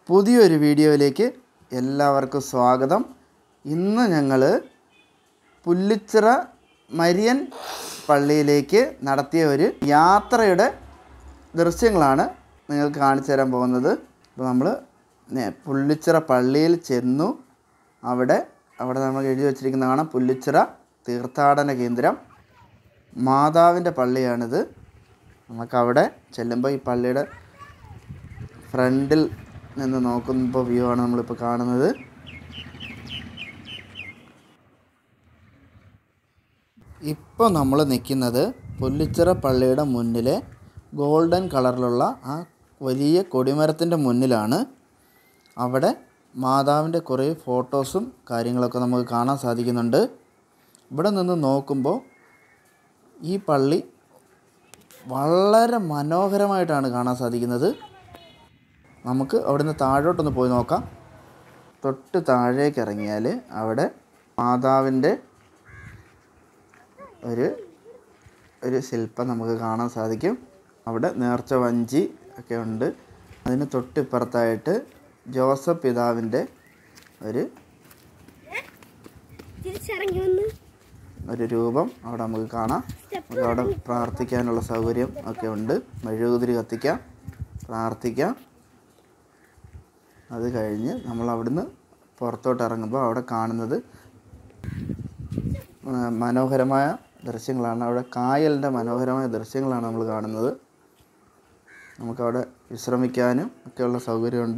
പുതിയൊരു വീഡിയോയിലേക്ക് എല്ലാവർക്കും സ്വാഗതം. ഇന്ന് ഞങ്ങൾ പുല്ലിച്ചിറ മരിയൻ പള്ളിയിലേക്ക് നടത്തിയ ഒരു യാത്രയുടെ ദൃശ്യങ്ങളാണ് നിങ്ങൾക്ക് കാണിച്ചു തരാൻ പോകുന്നത്. അപ്പോൾ നമ്മൾ പുല്ലിച്ചിറ പള്ളിയിൽ ചെന്നു. അവിടെ നമ്മൾ എഴുതി വച്ചിരിക്കുന്ന കാണാം, പുല്ലിച്ചിറ തീർത്ഥാടന കേന്ദ്രം, മാതാവിൻ്റെ പള്ളിയാണിത്. നമുക്കവിടെ ചെല്ലുമ്പോൾ ഈ പള്ളിയുടെ ഫ്രണ്ടിൽ നിന്ന് നോക്കുമ്പോൾ വ്യൂ ആണ് നമ്മളിപ്പോൾ കാണുന്നത്. ഇപ്പോൾ നമ്മൾ നിൽക്കുന്നത് പുല്ലിച്ചിറ പള്ളിയുടെ മുന്നിലെ ഗോൾഡൻ കളറിലുള്ള ആ വലിയ കൊടിമരത്തിൻ്റെ മുന്നിലാണ്. അവിടെ മാതാവിൻ്റെ കുറേ ഫോട്ടോസും കാര്യങ്ങളൊക്കെ നമുക്ക് കാണാൻ സാധിക്കുന്നുണ്ട്. ഇവിടെ നിന്ന് നോക്കുമ്പോൾ ഈ പള്ളി വളരെ മനോഹരമായിട്ടാണ് കാണാൻ സാധിക്കുന്നത്. നമുക്ക് അവിടുന്ന് താഴോട്ടൊന്ന് പോയി നോക്കാം. തൊട്ട് താഴേക്ക് ഇറങ്ങിയാൽ അവിടെ മാതാവിൻ്റെ ഒരു ശില്പം നമുക്ക് കാണാൻ സാധിക്കും. അവിടെ നേർച്ച വഞ്ചി ഒക്കെ ഉണ്ട്. അതിന് തൊട്ടിപ്പുറത്തായിട്ട് ജോസഫ് പിതാവിൻ്റെ ഒരു രൂപം അവിടെ നമുക്ക് കാണാം. നമുക്ക് അവിടെ പ്രാർത്ഥിക്കാനുള്ള സൗകര്യം ഒക്കെ ഉണ്ട്. മെഴുകുതിരി കത്തിക്കാം, പ്രാർത്ഥിക്കാം. അത് കഴിഞ്ഞ് നമ്മൾ അവിടുന്ന് പുറത്തോട്ട് ഇറങ്ങുമ്പോൾ അവിടെ കാണുന്നത് മനോഹരമായ ദൃശ്യങ്ങളാണ്. അവിടെ കായലിൻ്റെ മനോഹരമായ ദൃശ്യങ്ങളാണ് നമ്മൾ കാണുന്നത്. നമുക്കവിടെ വിശ്രമിക്കാനും ഒക്കെയുള്ള സൗകര്യമുണ്ട്.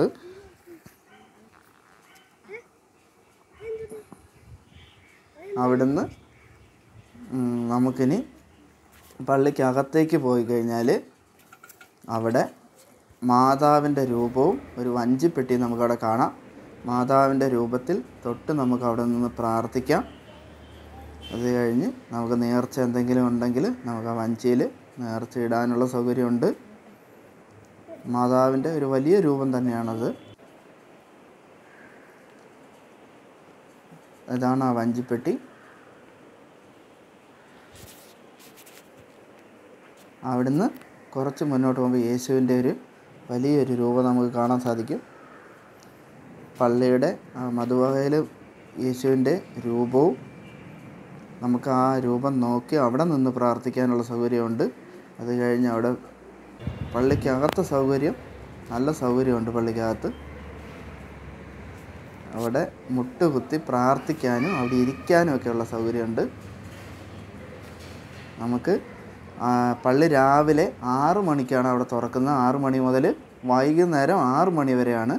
അവിടുന്ന് നമുക്കിനി പള്ളിക്കകത്തേക്ക് പോയി കഴിഞ്ഞാൽ അവിടെ മാതാവിൻ്റെ രൂപവും ഒരു വഞ്ചിപ്പെട്ടി നമുക്കവിടെ കാണാം. മാതാവിൻ്റെ രൂപത്തിൽ തൊട്ട് നമുക്ക് അവിടെ നിന്ന് പ്രാർത്ഥിക്കാം. അത് കഴിഞ്ഞ് നമുക്ക് നേർച്ച എന്തെങ്കിലും ഉണ്ടെങ്കിൽ നമുക്ക് ആ വഞ്ചിയിൽ നേർച്ച ഇടാനുള്ള സൗകര്യമുണ്ട്. മാതാവിൻ്റെ ഒരു വലിയ രൂപം തന്നെയാണത്. ഇതാണ് ആ വഞ്ചിപ്പെട്ടി. അവിടുന്ന് കുറച്ച് മുന്നോട്ട് പോകുമ്പോൾ യേശുവിൻ്റെ ഒരു വലിയൊരു രൂപം നമുക്ക് കാണാൻ സാധിക്കും. പള്ളിയുടെ മധുവകയിൽ യേശുവിൻ്റെ രൂപവും നമുക്ക് ആ രൂപം നോക്കി അവിടെ നിന്ന് പ്രാർത്ഥിക്കാനുള്ള സൗകര്യമുണ്ട്. അത് കഴിഞ്ഞ് അവിടെ പള്ളിക്കകത്ത് നല്ല സൗകര്യമുണ്ട്. പള്ളിക്കകത്ത് അവിടെ മുട്ടുകുത്തി പ്രാർത്ഥിക്കാനും അവിടെ ഇരിക്കാനും ഒക്കെയുള്ള സൗകര്യമുണ്ട്. നമുക്ക് പള്ളി രാവിലെ 6 മണിക്കാണ് അവിടെ തുറക്കുന്നത്. 6 മണി മുതൽ വൈകുന്നേരം 6 മണി വരെയാണ്.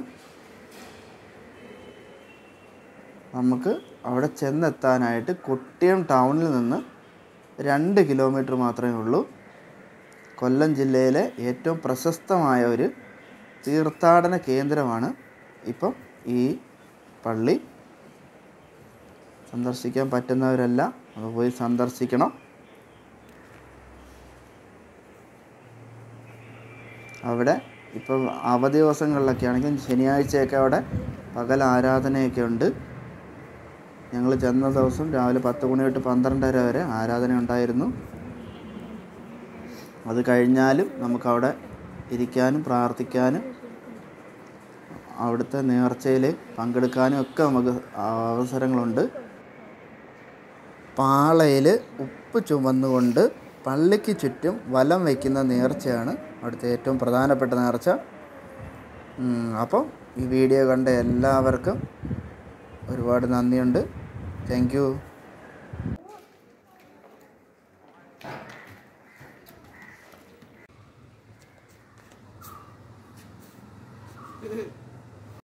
നമുക്ക് അവിടെ ചെന്നെത്താനായിട്ട് കൊട്ടിയം ടൗണിൽ നിന്ന് 2 കിലോമീറ്റർ മാത്രമേ ഉള്ളൂ. കൊല്ലം ജില്ലയിലെ ഏറ്റവും പ്രശസ്തമായ ഒരു തീർത്ഥാടന കേന്ദ്രമാണ് ഇപ്പം ഈ പള്ളി. സന്ദർശിക്കാൻ പറ്റുന്നവരെല്ലാം അത് പോയി സന്ദർശിക്കണം. അവിടെ ഇപ്പോൾ അവധി ദിവസങ്ങളിലൊക്കെ ആണെങ്കിൽ ശനിയാഴ്ചയൊക്കെ അവിടെ പകൽ ആരാധനയൊക്കെ ഉണ്ട്. ഞങ്ങൾ ചെന്ന ദിവസം രാവിലെ 10 മണി തൊട്ട് 12:30 വരെ ആരാധന ഉണ്ടായിരുന്നു. അത് കഴിഞ്ഞാലും നമുക്കവിടെ ഇരിക്കാനും പ്രാർത്ഥിക്കാനും അവിടുത്തെ നേർച്ചയിൽ പങ്കെടുക്കാനും ഒക്കെ നമുക്ക് അവസരങ്ങളുണ്ട്. പാളയിൽ ഉപ്പ് ചുമന്നുകൊണ്ട് പള്ളിക്ക് ചുറ്റും വലം വയ്ക്കുന്ന നേർച്ചയാണ് അവിടുത്തെ ഏറ്റവും പ്രധാനപ്പെട്ട നേർച്ച. അപ്പോൾ ഈ വീഡിയോ കണ്ട എല്ലാവർക്കും ഒരുപാട് നന്ദിയുണ്ട്. Thank U.